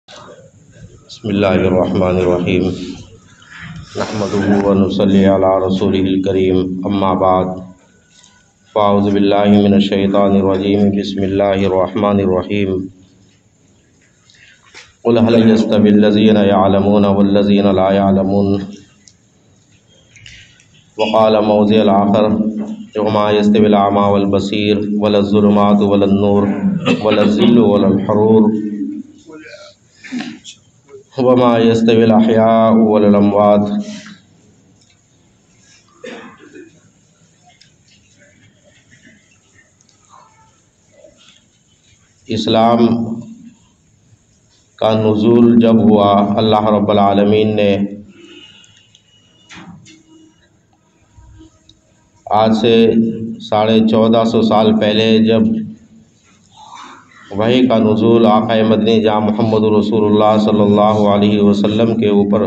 بسم اللہ الرحمن الرحیم نحمدہ ونصلی علی رسولہ الکریم اما بعد فاعوذ باللہ من الشیطان الرجیم بسم اللہ الرحمن الرحیم قل هل يستوي الذین يعلمون والذین لا يعلمون وقال موضع الآخر وما يستوي الأعمى والبصیر ولا الظلمات ولا النور ولا الظل ولا الحرور وما يستوي الأحياء ولا الأموات اسلام کا نزول جب ہوا، اللہ رب العالمین نے آج سے 1450 سال پہلے جب وحی کا نزول آقا مدنی جہاں محمد رسول اللہ صلی اللہ علیہ وسلم کے اوپر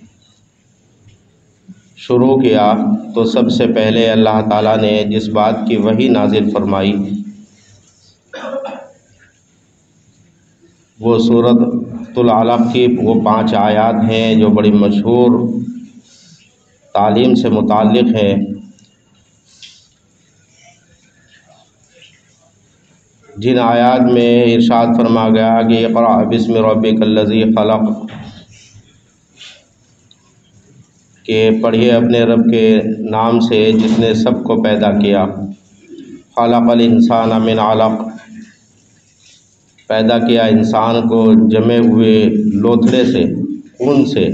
شروع کیا تو سب سے پہلے اللہ تعالیٰ نے جس بات کی وحی نازل فرمائی وہ سورۃ العلق کی وہ 5 آیات ہیں جو بڑی مشہور تعلیم سے متعلق ہیں، جن آیات میں ارشاد فرما گیا کہ اقرأ بسم ربک الذی خلق، کہ پڑھیے اپنے رب کے نام سے جس نے سب کو پیدا کیا، خلق الانسان من علق، پیدا کیا انسان کو جمے ہوئے لوتھڑے سے، خون سے۔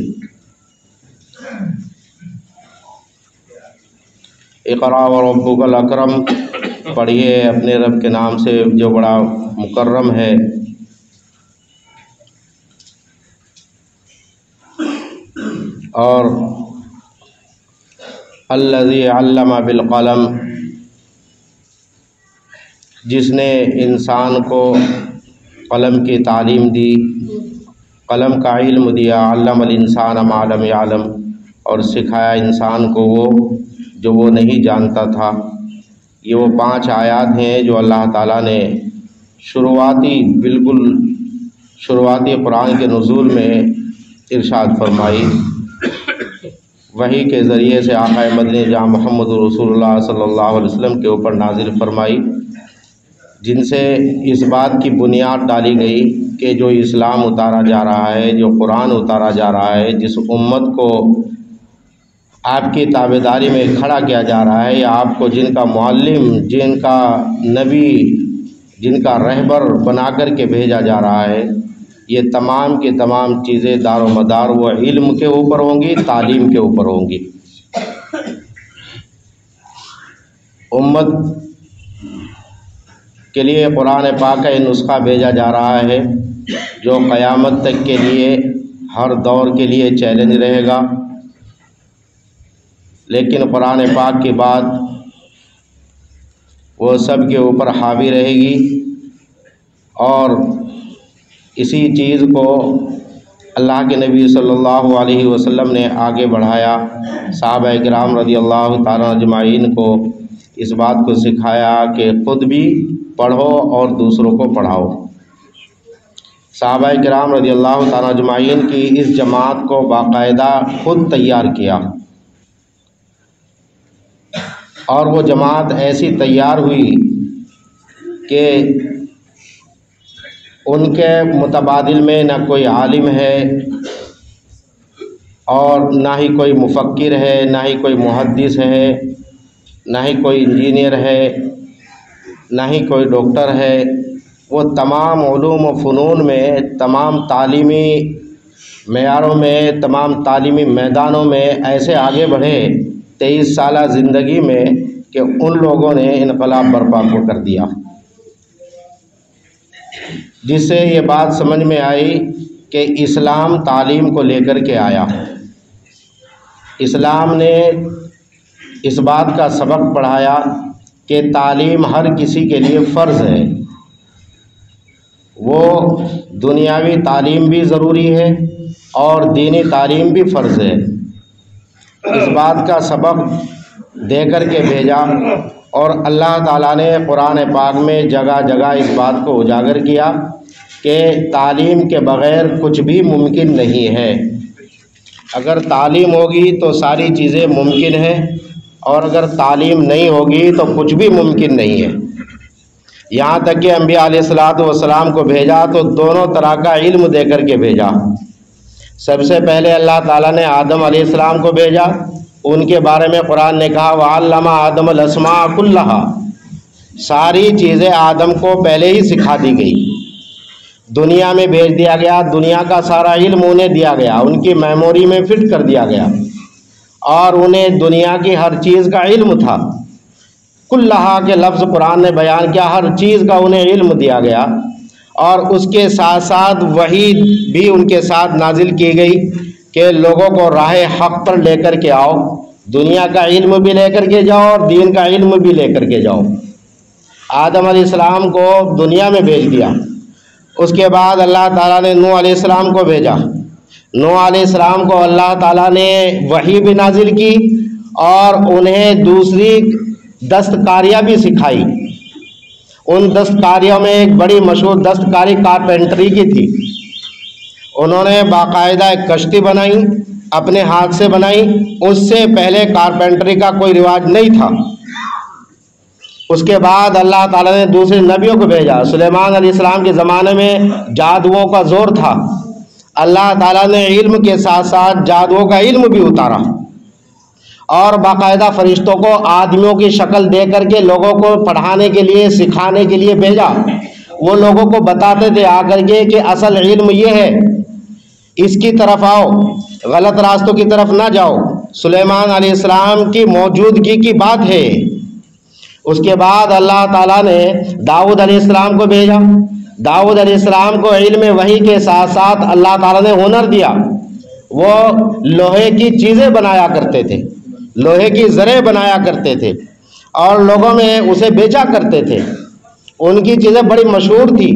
اقرأ وربک الاکرم، پڑھیے اپنے رب کے نام سے جو بڑا مکرم ہے۔ اور الذی علم بالقلم، جس نے انسان کو قلم کی تعلیم دی، قلم کا علم دیا، علم الانسان ما لم یعلم، اور سکھایا انسان کو وہ جو وہ نہیں جانتا تھا۔ یہ وہ 5 آیات ہیں جو اللہ تعالیٰ نے شروعاتی قرآن کے نزول میں ارشاد فرمائی، وحی کے ذریعے سے آقا مدنی جہاں محمد رسول اللہ صلی اللہ علیہ وسلم کے اوپر نازل فرمائی، جن سے اس بات کی بنیاد ڈالی گئی کہ جو اسلام اتارا جا رہا ہے، جو قرآن اتارا جا رہا ہے، جس امت کو آپ کی تابعداری میں کھڑا کیا جا رہا ہے، یا آپ کو جن کا معلم، جن کا نبی، جن کا رہبر بنا کر کے بھیجا جا رہا ہے، یہ تمام کی تمام چیزیں دار و مدار وہ علم کے اوپر ہوں گی، تعلیم کے اوپر ہوں گی۔ امت کے لیے قرآن پاک کا یہ نسخہ بھیجا جا رہا ہے جو قیامت تک کے لیے ہر دور کے لیے چیلنج رہے گا، لیکن قرآن پاک کی بات وہ سب کے اوپر حاوی رہے گی، اور اسی چیز کو اللہ کے نبی صلی اللہ علیہ وسلم نے آگے بڑھایا، صحابہ کرام رضی اللہ تعالیٰ اجمعین کو اس بات کو سکھایا کہ خود بھی پڑھو اور دوسروں کو پڑھاؤ۔ صحابہ کرام رضی اللہ تعالیٰ اجمعین کی اس جماعت کو باقاعدہ خود تیار کیا، اور وہ جماعت ایسی تیار ہوئی کہ ان کے متبادل میں نہ کوئی عالم ہے، اور نہ ہی کوئی مفکر ہے، نہ ہی کوئی محدث ہے، نہ ہی کوئی انجینئر ہے، نہ ہی کوئی ڈاکٹر ہے۔ وہ تمام علوم و فنون میں، تمام تعلیمی معیاروں میں، تمام تعلیمی میدانوں میں ایسے آگے بڑھے 23 سالہ زندگی میں کہ ان لوگوں نے انقلاب برپا کو کر دیا، جس سے یہ بات سمجھ میں آئی کہ اسلام تعلیم کو لے کر کے آیا۔ اسلام نے اس بات کا سبق پڑھایا کہ تعلیم ہر کسی کے لیے فرض ہے، وہ دنیاوی تعلیم بھی ضروری ہے اور دینی تعلیم بھی فرض ہے۔ اس بات کا سبق دے کر کے بھیجا، اور اللہ تعالیٰ نے قرآن پاک میں جگہ جگہ اس بات کو اجاگر کیا کہ تعلیم کے بغیر کچھ بھی ممکن نہیں ہے۔ اگر تعلیم ہوگی تو ساری چیزیں ممکن ہیں، اور اگر تعلیم نہیں ہوگی تو کچھ بھی ممکن نہیں ہے۔ یہاں تک کہ انبیاء علیہ الصلوۃ والسلام کو بھیجا تو دونوں طرح کا علم دے کر کے بھیجا۔ سب سے پہلے اللہ تعالیٰ نے آدم علیہ السلام کو بھیجا، ان کے بارے میں قرآن نے کہا وَعَلَّمَ آدَمَ الْأَسْمَاءَ كُلَّهَا، ساری چیزیں آدم کو پہلے ہی سکھا دی گئی، دنیا میں بھیج دیا گیا، دنیا کا سارا علم انہیں دیا گیا، ان کی میموری میں فٹ کر دیا گیا، اور انہیں دنیا کی ہر چیز کا علم تھا۔ کلہا کے لفظ قرآن نے بیان کیا، ہر چیز کا انہیں علم دیا گیا، اور اس کے ساتھ ساتھ وحی بھی ان کے ساتھ نازل کی گئی کہ لوگوں کو راہ حق پر لے کر کے آؤ، دنیا کا علم بھی لے کر کے جاؤ اور دین کا علم بھی لے کر کے جاؤ۔ آدم علیہ السلام کو دنیا میں بھیج دیا۔ اس کے بعد اللہ تعالیٰ نے نوح علیہ السلام کو بھیجا۔ نوح علیہ السلام کو اللہ تعالیٰ نے وحی بھی نازل کی اور انہیں دوسری دستکاریاں بھی سکھائی۔ ان دستکاریوں میں ایک بڑی مشہور دستکاری کارپینٹری کی تھی۔ انہوں نے باقاعدہ ایک کشتی بنائی، اپنے ہاتھ سے بنائی، اس سے پہلے کارپینٹری کا کوئی رواج نہیں تھا۔ اس کے بعد اللہ تعالیٰ نے دوسرے نبیوں کو بھیجا۔ سلیمان علیہ السلام کے زمانے میں جادوؤں کا زور تھا، اللہ تعالیٰ نے علم کے ساتھ ساتھ جادوؤں کا علم بھی اتارا، اور باقاعدہ فرشتوں کو آدمیوں کی شکل دے کر کے لوگوں کو پڑھانے کے لیے، سکھانے کے لیے بھیجا۔ وہ لوگوں کو بتاتے تھے آ کر کے کہ اصل علم یہ ہے، اس کی طرف آؤ، غلط راستوں کی طرف نہ جاؤ۔ سلیمان علیہ السلام کی موجودگی کی بات ہے۔ اس کے بعد اللہ تعالیٰ نے داؤد علیہ السلام کو بھیجا۔ داؤد علیہ السلام کو علم وحی کے ساتھ ساتھ اللہ تعالیٰ نے ہنر دیا۔ وہ لوہے کی چیزیں بنایا کرتے تھے، لوہے کی زریں بنایا کرتے تھے، اور لوگوں میں اسے بیچا کرتے تھے۔ ان کی چیزیں بڑی مشہور تھی۔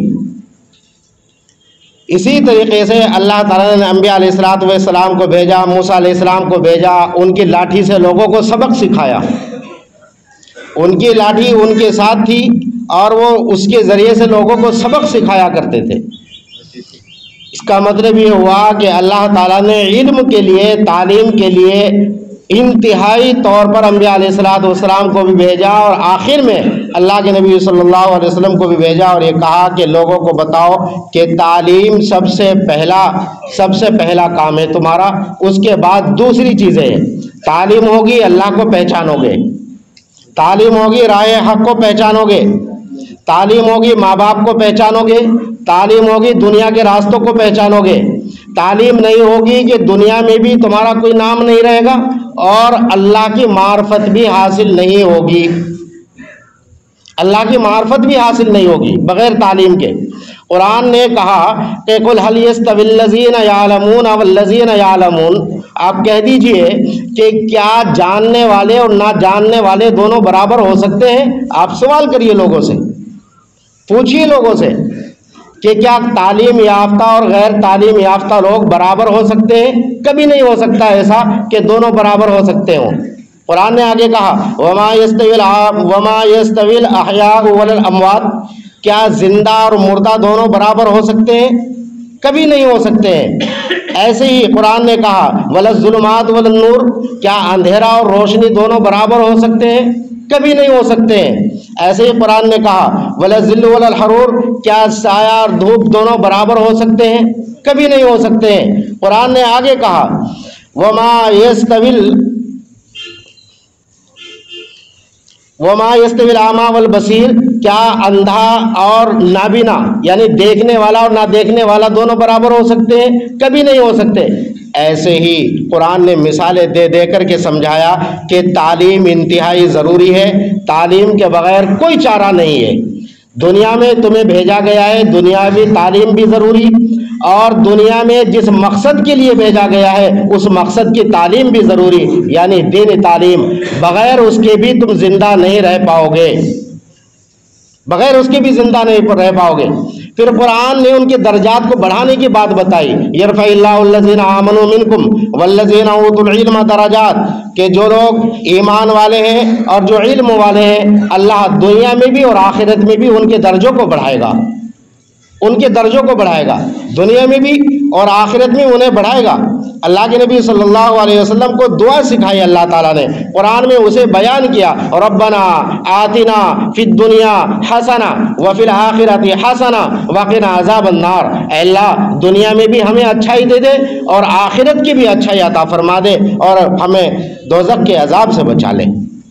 اسی طریقے سے اللہ تعالیٰ نے انبیاء علیہ السلام کو بھیجا، موسیٰ علیہ السلام کو بھیجا، ان کی لاٹھی سے لوگوں کو سبق سکھایا۔ ان کی لاٹھی ان کے ساتھ تھی اور وہ اس کے ذریعے سے لوگوں کو سبق سکھایا کرتے تھے۔ اس کا مطلب یہ ہوا کہ اللہ تعالیٰ نے علم کے لیے، تعلیم کے لیے انتہائی طور پر انبیاء علیہ السلام کو بھی بھیجا، اور آخر میں اللہ کے نبی صلی اللہ علیہ وسلم کو بھی بھیجا، اور یہ کہا کہ لوگوں کو بتاؤ کہ تعلیم سب سے پہلا کام ہے تمہارا، اس کے بعد دوسری چیزیں ہیں۔ تعلیم ہوگی اللہ کو پہچانو گے، تعلیم ہوگی راہ حق کو پہچانو گے، تعلیم ہوگی ماں باپ کو پہچانو گے، تعلیم ہوگی دنیا کے راستوں کو پہچانو گے۔ تعلیم نہیں ہوگی کہ دنیا میں بھی تمہارا کوئی نام نہیں رہے گا، اور اللہ کی معرفت بھی حاصل نہیں ہوگی، اللہ کی معرفت بھی حاصل نہیں ہوگی بغیر تعلیم کے۔ قرآن نے کہا کہ قُلْ هَلْ يَسْتَوِي الَّذِينَ يَعْلَمُونَ وَالَّذِينَ يَعْلَمُونَ، آپ کہہ دیجئے کہ کیا جاننے والے اور نہ جاننے والے دونوں برابر ہو سکتے ہیں؟ آپ سوال کریے لوگوں سے، پوچھیے لوگوں سے کہ کیا تعلیم یافتہ اور غیر تعلیم یافتہ لوگ برابر ہو سکتے ہیں؟ کبھی نہیں ہو سکتا ایسا کہ دونوں برابر ہو سکتے ہوں۔ قرآن نے آگے کہا وَمَا يَسْتَوِي الْأَحْيَاءُ وَلَا الْأَمْوَاتُ، کیا زندہ اور مردہ دونوں برابر ہو سکتے ہیں؟ کبھی نہیں ہو سکتے ہیں۔ ایسے ہی قرآن نے کہا وَلَا الظُّلُمَاتُ وَلَا النُّورُ، کیا اندھیرا اور روشنی دونوں برابر ہو سکتے ہیں؟ کبھی نہیں ہو سکتے ہیں۔ ایسے ہی قرآن نے کہا وَلَا الظِّلُّ وَلَا الْحَرُورُ، کیا سایہ اور دھوپ دونوں برابر ہو سکتے ہیں؟ کبھی نہیں ہو سکتے ہیں۔ قرآن نے آگے کہا وَمَا يَسْتَوِي الْأَعْمَى وَالْبَصِيرُ، کیا اندھا اور نابینا یعنی دیکھنے والا اور نہ دیکھنے والا دونوں برابر ہو سکتے ہیں؟ کبھی نہیں ہو سکتے۔ ایسے ہی قرآن نے مثالیں دے دے کر کے سمجھایا کہ تعلیم انتہائی ضروری ہے، تعلیم کے بغیر کوئی چارہ نہیں ہے۔ دنیا میں تمہیں بھیجا گیا ہے، دنیاوی تعلیم بھی ضروری، اور دنیا میں جس مقصد کے لیے بھیجا گیا ہے اس مقصد کی تعلیم بھی ضروری، یعنی دین تعلیم، بغیر اس کے بھی تم زندہ نہیں رہ پاؤ گے، بغیر اس کے بھی زندہ نہیں رہ پاؤ گے۔ پھر قرآن نے ان کے درجات کو بڑھانے کی بات بتائی، یرفع اللہ الذین آمنوا منکم والذین اوتوا العلم درجات، کہ جو لوگ ایمان والے ہیں اور جو علم والے ہیں، اللہ دنیا میں بھی اور آخرت میں بھی ان کے درجوں کو بڑھائے گا، ان کے درجوں کو بڑھائے گا، دنیا میں بھی اور آخرت میں انہیں بڑھائے گا۔ اللہ کے نبی صلی اللہ علیہ وسلم کو دعا سکھائی اللہ تعالیٰ نے، قرآن میں اسے بیان کیا، ربنا آتنا فی الدنیا حسنہ وفی الآخرۃ حسنہ وقنا عذاب النار، اے اللہ دنیا میں بھی ہمیں اچھائی دے دے اور آخرت کی بھی اچھائی عطا فرما دے اور ہمیں دوزخ کے عذاب سے بچا لے۔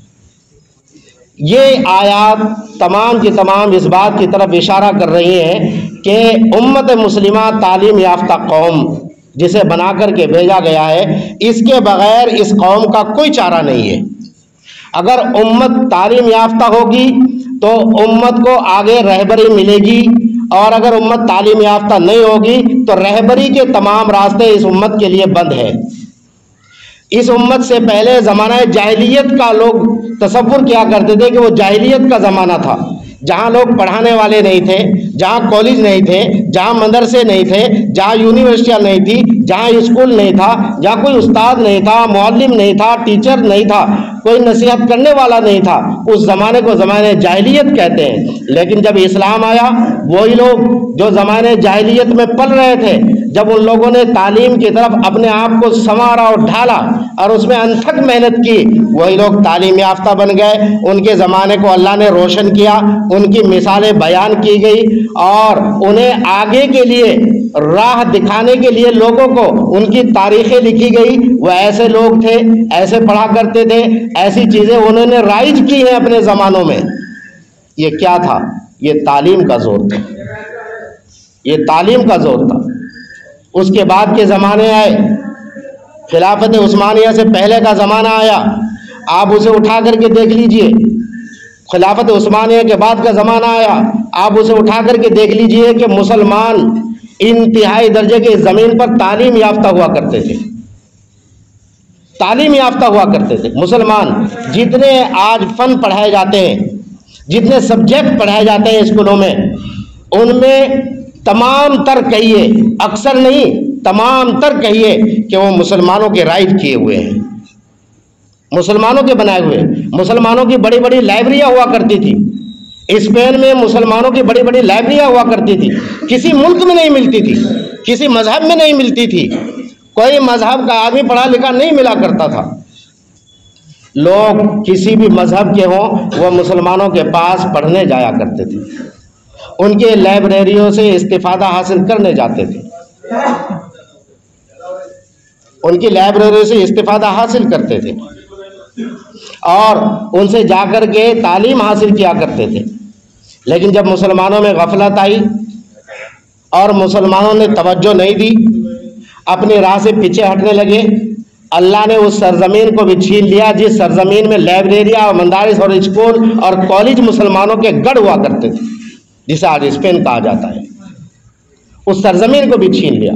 یہ آیات تمام کی تمام اس بات کی طرف اشارہ کر رہی ہیں کہ امت مسلمہ تعلیم یافتہ قوم جسے بنا کر کے بھیجا گیا ہے، اس کے بغیر اس قوم کا کوئی چارہ نہیں ہے۔ اگر امت تعلیم یافتہ ہوگی تو امت کو آگے رہبری ملے گی، اور اگر امت تعلیم یافتہ نہیں ہوگی تو رہبری کے تمام راستے اس امت کے لیے بند ہیں۔ اس امت سے پہلے زمانہ جاہلیت کا لوگ تصور کیا کرتے تھے کہ وہ جاہلیت کا زمانہ تھا، جہاں لوگ پڑھانے والے نہیں تھے، جہاں کالج نہیں تھے، جہاں مدرسے نہیں تھے، جہاں یونیورسٹیاں نہیں تھی، جہاں اسکول نہیں تھا، جہاں کوئی استاد نہیں تھا، معلم نہیں تھا، ٹیچر نہیں تھا، کوئی نصیحت کرنے والا نہیں تھا۔ اس زمانے کو زمانے جاہلیت کہتے ہیں۔ لیکن جب اسلام آیا، وہی لوگ جو زمانے جاہلیت میں پل رہے تھے، جب ان لوگوں نے تعلیم کی طرف اپنے آپ کو سنوارا اور ڈھالا اور اس میں انتھک محنت کی، وہی لوگ تعلیم یافتہ بن گئے۔ ان کے زمانے کو اللہ نے روشن کیا، ان کی مثالیں بیان کی گئی اور انہیں آگے کے لیے راہ دکھانے کے لیے لوگوں کو ان کی تاریخیں لکھی گئی۔ وہ ایسے لوگ تھے، ایسے پڑھا کرتے تھے، ایسی چیزیں انہوں نے رائج کی ہیں اپنے زمانوں میں۔ یہ کیا تھا؟ یہ تعلیم کا زور تھا، یہ تعلیم کا زور تھا۔ اس کے بعد کے زمانے آئے، خلافت عثمانیہ سے پہلے کا زمانہ آیا، آپ اسے اٹھا کر کے دیکھ لیجئے۔ خلافت عثمانیہ کے بعد کا زمانہ آیا، آپ اسے اٹھا کر کے دیکھ لیجئے کہ مسلمان انتہائی درجے کی زمین پر تعلیم یافتہ ہوا کرتے تھے، تعلیم یافتہ ہوا کرتے تھے مسلمان۔ جتنے آج فن پڑھائے جاتے ہیں، جتنے سبجیکٹ پڑھائے جاتے ہیں اسکولوں میں، ان میں تمام تر کہیے، اکثر نہیں تمام تر کہیے کہ وہ مسلمانوں کے رائج کیے ہوئے ہیں، مسلمانوں کے بنائے ہوئے۔ مسلمانوں کی بڑی بڑی لائبریریاں ہوا کرتی تھی، اسپین میں مسلمانوں کی بڑی بڑی لائبریریاں ہوا کرتی تھی، کسی ملک میں نہیں ملتی تھی، کسی مذہب میں نہیں ملتی تھی، کوئی مذہب کا آدمی پڑھا لکھا نہیں ملا کرتا تھا۔ لوگ کسی بھی مذہب کے ہوں وہ مسلمانوں کے پاس پڑھنے جایا کرتے تھے، ان کے لائبریریوں سے استفادہ حاصل کرنے جاتے تھے، ان کی لائبریری سے استفادہ حاصل کرتے تھے اور ان سے جا کر کے تعلیم حاصل کیا کرتے تھے۔ لیکن جب مسلمانوں میں غفلت آئی اور مسلمانوں نے توجہ نہیں دی، اپنی راہ سے پیچھے ہٹنے لگے، اللہ نے اس سرزمین کو بھی چھین لیا جس سرزمین میں لائبریریاں اور مدارس اور اسکول اور کالج مسلمانوں کے گڑھ ہوا کرتے تھے، جسے آج اسپین کہا جاتا ہے۔ اس سرزمین کو بھی چھین لیا۔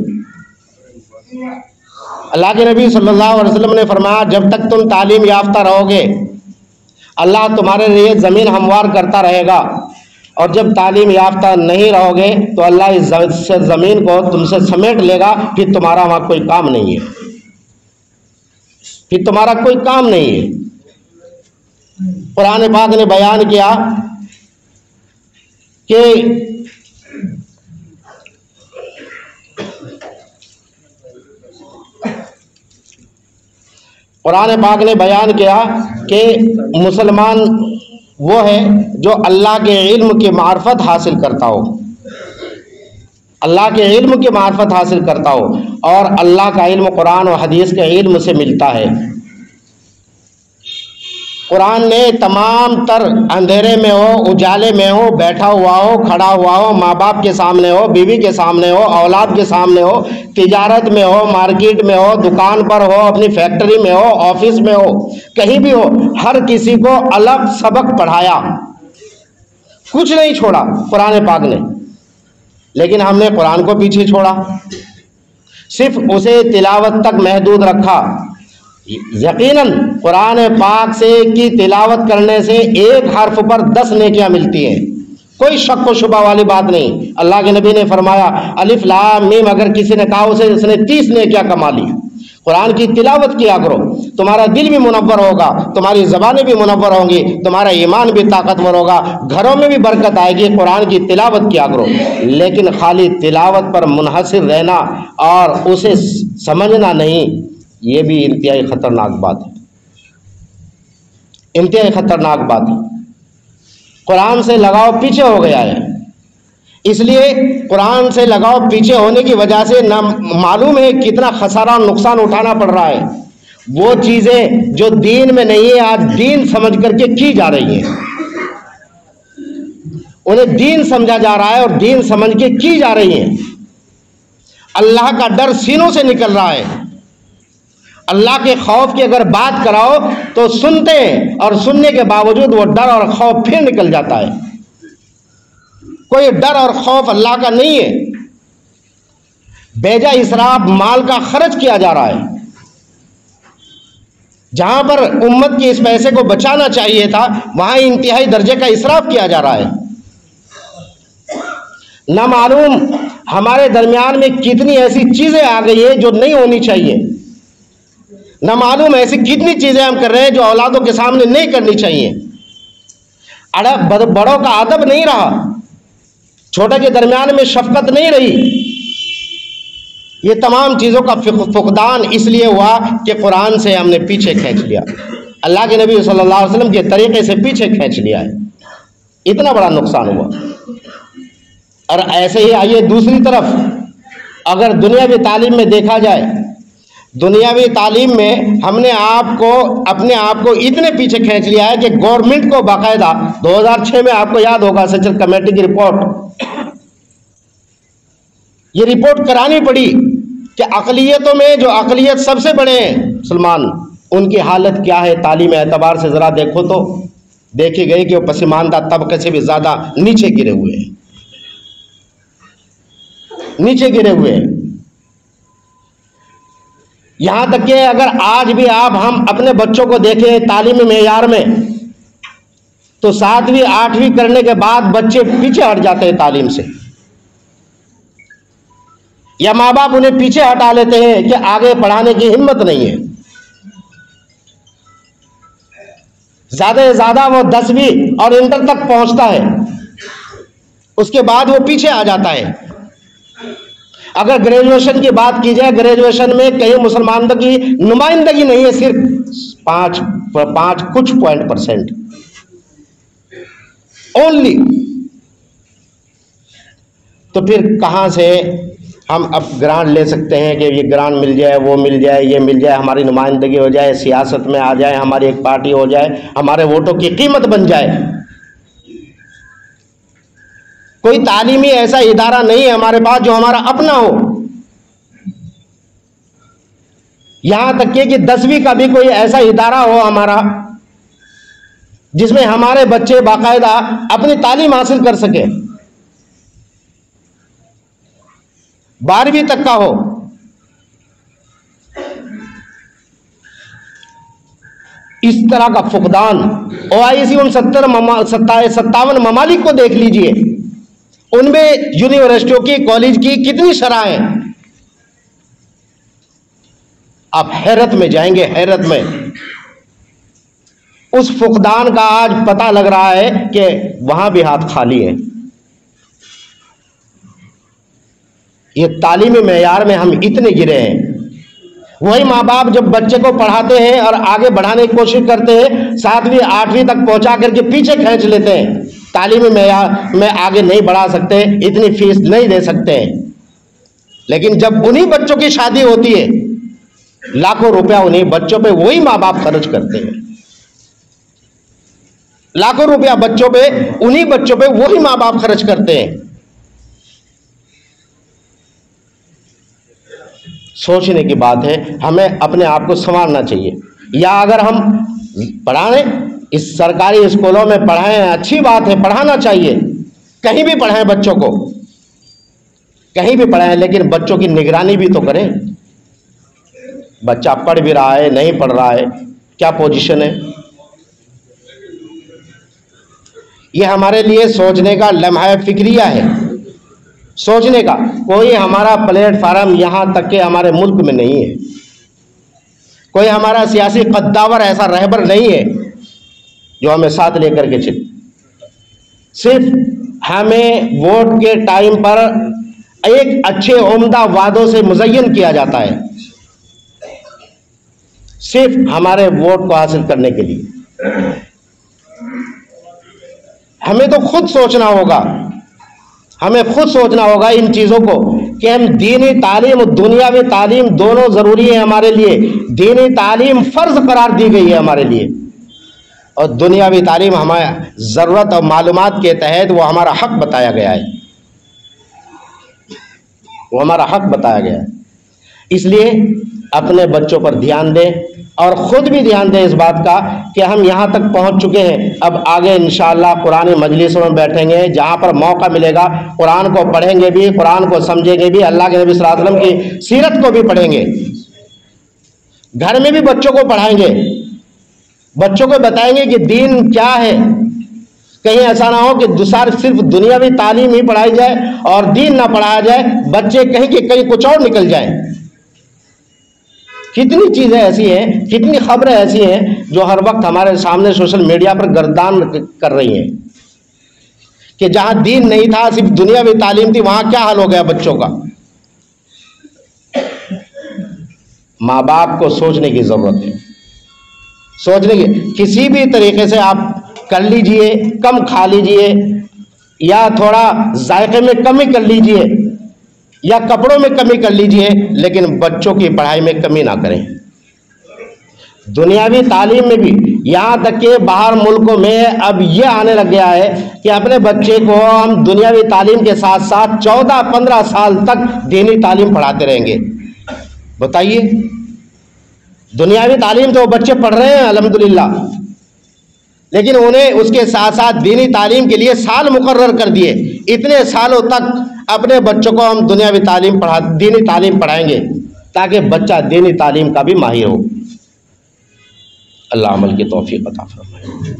اللہ کے نبی صلی اللہ علیہ وسلم نے فرمایا، جب تک تم تعلیم یافتہ رہو گے اللہ تمہارے لیے زمین ہموار کرتا رہے گا، اور جب تعلیم یافتہ نہیں رہو گے تو اللہ اس زمین کو تم سے سمیٹ لے گا، پھر تمہارا وہاں کوئی کام نہیں ہے، پھر تمہارا کوئی کام نہیں ہے۔ قرآن پاک نے بیان کیا کہ قرآن پاک نے بیان کیا کہ مسلمان وہ ہے جو اللہ کے علم کی معرفت حاصل کرتا ہو، اللہ کے علم کی معرفت حاصل کرتا ہو، اور اللہ کا علم قرآن و حدیث کے علم سے ملتا ہے۔ قرآن نے تمام تر اندھیرے میں ہو، اجالے میں ہو، بیٹھا ہوا ہو، کھڑا ہوا ہو، ماں باپ کے سامنے ہو، بیوی کے سامنے ہو، اولاد کے سامنے ہو، تجارت میں ہو، مارکیٹ میں ہو، دکان پر ہو، اپنی فیکٹری میں ہو، آفس میں ہو، کہیں بھی ہو، ہر کسی کو الگ سبق پڑھایا، کچھ نہیں چھوڑا قرآن پاک نے۔ لیکن ہم نے قرآن کو پیچھے چھوڑا، صرف اسے تلاوت تک محدود رکھا۔ یقیناً قرآن پاک سے کی تلاوت کرنے سے ایک حرف پر 10 نیکیاں ملتی ہیں، کوئی شک و شبہ والی بات نہیں۔ اللہ کے نبی نے فرمایا الف لام میم، اگر کسی نے کہا اسے اس نے 30 نیکیاں کما لی۔ قرآن کی تلاوت کیا کرو، تمہارا دل بھی منور ہوگا، تمہاری زبانیں بھی منور ہوں گی، تمہارا ایمان بھی طاقتور ہوگا، گھروں میں بھی برکت آئے گی۔ قرآن کی تلاوت کیا کرو، لیکن خالی تلاوت پر منحصر رہنا اور اسے سمجھنا نہیں، یہ بھی انتہائی خطرناک بات ہے، انتہائی خطرناک بات ہے۔ قرآن سے لگاؤ پیچھے ہو گیا ہے، اس لیے قرآن سے لگاؤ پیچھے ہونے کی وجہ سے نہ معلوم ہے کتنا خسارہ اور نقصان اٹھانا پڑ رہا ہے۔ وہ چیزیں جو دین میں نہیں ہے آج دین سمجھ کر کے کی جا رہی ہیں، انہیں دین سمجھا جا رہا ہے اور دین سمجھ کے کی جا رہی ہیں۔ اللہ کا ڈر سینوں سے نکل رہا ہے، اللہ کے خوف کی اگر بات کراؤ تو سنتے ہیں اور سننے کے باوجود وہ ڈر اور خوف پھر نکل جاتا ہے۔ کوئی ڈر اور خوف اللہ کا نہیں ہے، بیجا اسراف مال کا خرچ کیا جا رہا ہے، جہاں پر امت کی اس پیسے کو بچانا چاہیے تھا وہاں انتہائی درجے کا اسراف کیا جا رہا ہے۔ نہ معلوم ہمارے درمیان میں کتنی ایسی چیزیں آ گئی ہیں جو نہیں ہونی چاہیے، نہ معلوم ایسی کتنی چیزیں ہم کر رہے ہیں جو اولادوں کے سامنے نہیں کرنی چاہیے۔ بڑوں کا ادب نہیں رہا، چھوٹے کے درمیان میں شفقت نہیں رہی۔ یہ تمام چیزوں کا فقدان اس لیے ہوا کہ قرآن سے ہم نے پیچھے کھینچ لیا، اللہ کے نبی صلی اللہ علیہ وسلم کے طریقے سے پیچھے کھینچ لیا ہے، اتنا بڑا نقصان ہوا۔ اور ایسے ہی آئیے دوسری طرف، اگر دنیاوی تعلیم میں دیکھا جائے، دنیاوی تعلیم میں ہم نے اپنے آپ کو اتنے پیچھے کھینچ لیا ہے کہ گورنمنٹ کو باقاعدہ 2006 میں آپ کو یاد ہوگا سچل کمیٹی کی رپورٹ، یہ رپورٹ کرانی پڑی کہ اقلیتوں میں جو اقلیت سب سے بڑے ہیں مسلمان، ان کی حالت کیا ہے تعلیم اعتبار سے، ذرا دیکھو تو دیکھی گئی کہ وہ پسماندہ طبقے سے بھی زیادہ نیچے گرے ہوئے ہیں، نیچے گرے ہوئے ہیں۔ یہاں تک کہ اگر آج بھی ہم اپنے بچوں کو دیکھیں تعلیمی معیار میں تو 7ویں 8ویں کرنے کے بعد بچے پیچھے ہٹ جاتے ہیں تعلیم سے، یا ماں باپ انہیں پیچھے ہٹا لیتے ہیں کہ آگے پڑھانے کی ہمت نہیں ہے۔ زیادہ سے زیادہ وہ 10ویں اور انٹر تک پہنچتا ہے، اس کے بعد وہ پیچھے آ جاتا ہے۔ اگر گریجویشن کی بات کی جائے، گریجویشن میں کہیں مسلمانوں کی نمائندگی نہیں ہے، صرف 5 کچھ %، اونلی۔ تو پھر کہاں سے ہم اب گرانٹ لے سکتے ہیں کہ یہ گرانٹ مل جائے، وہ مل جائے، یہ مل جائے، ہماری نمائندگی ہو جائے، سیاست میں آ جائے، ہماری ایک پارٹی ہو جائے، ہمارے ووٹوں کی قیمت بن جائے؟ کوئی تعلیمی ایسا ادارہ نہیں ہے ہمارے پاس جو ہمارا اپنا ہو، یہاں تک کہ 10ویں کا بھی کوئی ایسا ادارہ ہو ہمارا جس میں ہمارے بچے باقاعدہ اپنی تعلیم حاصل کر سکے، 12ویں تک کا ہو۔ اس طرح کا فقدان OIC ان 57 ممالک کو دیکھ لیجئے، ان میں یونیورسٹیوں کی کالج کی کتنی شرح ہیں، آپ حیرت میں جائیں گے، حیرت میں۔ اس فقدان کا آج پتہ لگ رہا ہے کہ وہاں بھی ہاتھ خالی ہے۔ یہ تعلیمی معیار میں ہم اتنے گرے ہیں، وہی ماں باپ جب بچے کو پڑھاتے ہیں اور آگے بڑھانے کی کوشش کرتے ہیں 7ویں 8ویں تک پہنچا کر کے پیچھے کھینچ لیتے ہیں، تعلیمی معیار میں آگے نہیں بڑھا سکتے، اتنی فیس نہیں دے سکتے ہیں۔ لیکن جب انہی بچوں کی شادی ہوتی ہے، لاکھوں روپیہ انہی بچوں پہ وہی ماں باپ خرچ کرتے ہیں، لاکھوں روپیہ بچوں پہ انہی بچوں پہ وہی ماں باپ خرچ کرتے ہیں۔ سوچنے کی بات ہے، ہمیں اپنے آپ کو سنوارنا چاہیے۔ یا اگر ہم پڑھائیں، اس سرکاری اسکولوں میں پڑھائیں، اچھی بات ہے، پڑھانا چاہیے، کہیں بھی پڑھائیں بچوں کو، کہیں بھی پڑھائیں، لیکن بچوں کی نگرانی بھی تو کریں۔ بچہ پڑھ بھی رہا ہے، نہیں پڑھ رہا ہے، کیا پوزیشن ہے؟ یہ ہمارے لیے سوچنے کا لمحہ فکریہ ہے، سوچنے کا۔ کوئی ہمارا پلیٹ فارم یہاں تک کہ ہمارے ملک میں نہیں ہے، کوئی ہمارا سیاسی قداور ایسا رہبر نہیں ہے جو ہمیں ساتھ لے کر کے چلے. صرف ہمیں ووٹ کے ٹائم پر ایک اچھے عمدہ وعدوں سے مزین کیا جاتا ہے، صرف ہمارے ووٹ کو حاصل کرنے کے لیے. ہمیں تو خود سوچنا ہوگا، ہمیں خود سوچنا ہوگا ان چیزوں کو کہ ہم دینی تعلیم اور دنیاوی تعلیم دونوں ضروری ہے ہمارے لیے. دینی تعلیم فرض قرار دی گئی ہے ہمارے لیے، اور دنیاوی تعلیم ہمارا ضرورت اور معلومات کے تحت وہ ہمارا حق بتایا گیا ہے، وہ ہمارا حق بتایا گیا ہے. اس لیے اپنے بچوں پر دھیان دیں اور خود بھی دھیان دیں اس بات کا کہ ہم یہاں تک پہنچ چکے ہیں. اب آگے انشاءاللہ قرآن مجلسوں میں بیٹھیں گے، جہاں پر موقع ملے گا قرآن کو پڑھیں گے بھی، قرآن کو سمجھیں گے بھی، اللہ کے نبی صلی اللہ علیہ وسلم کی سیرت کو بھی پڑھیں گے. گھر میں بھی بچوں کو پڑھائیں گے، بچوں کو بتائیں گے کہ دین کیا ہے. کہیں ایسا نہ ہو کہ صرف دنیاوی تعلیم ہی پڑھائی جائے اور دین نہ پڑھایا جائے، بچے کہیں کہ کہیں کچھ اور نکل جائیں. کتنی چیزیں ایسی ہیں، کتنی خبریں ایسی ہیں جو ہر وقت ہمارے سامنے سوشل میڈیا پر گردان کر رہی ہیں کہ جہاں دین نہیں تھا، صرف دنیاوی تعلیم تھی، وہاں کیا حال ہو گیا بچوں کا. ماں باپ کو سوچنے کی ضرورت ہے، سوچنے کی. کسی بھی طریقے سے آپ کر لیجئے، کم کھا لیجئے یا تھوڑا ذائقے میں کمی کر لیجئے یا کپڑوں میں کمی کر لیجئے، لیکن بچوں کی پڑھائی میں کمی نہ کریں. دنیاوی تعلیم میں بھی، یہاں تک کہ باہر ملکوں میں اب یہ آنے لگ گیا ہے کہ اپنے بچے کو ہم دنیاوی تعلیم کے ساتھ ساتھ 14-15 سال تک دینی تعلیم پڑھاتے رہیں گے. بتائیے، دنیاوی تعلیم تو بچے پڑھ رہے ہیں الحمدللہ، لیکن انہیں اس کے ساتھ ساتھ دینی تعلیم کے لیے سال مقرر کر دیے. اتنے سالوں تک اپنے بچوں کو ہم دنیاوی تعلیم دینی تعلیم پڑھائیں گے تاکہ بچہ دینی تعلیم کا بھی ماہر ہو. اللہ عمل کی توفیق عطا فرمائے.